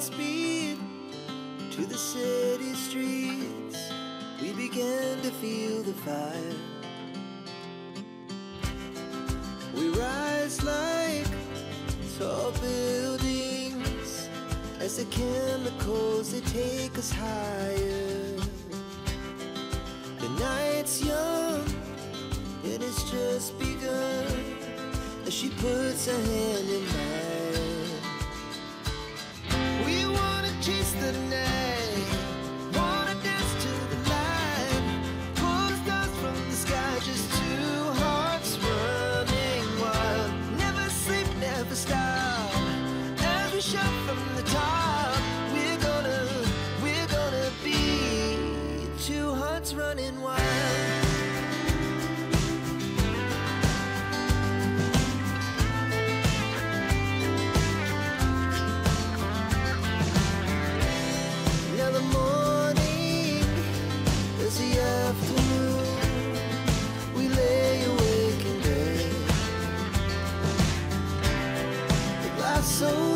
light speed to the city streets. We began to feel the fire. We rise like tall buildings as the chemicals, they take us higher. The night's young and it's just begun as she puts her hand in mine. We wanna chase the night, wanna dance to the light, pull the stars from the sky, just two hearts running wild. Never sleep, never stop, as we shout from the top. We're gonna be two hearts running wild. Now the morning is the afternoon. We lay awake in bed. The glass so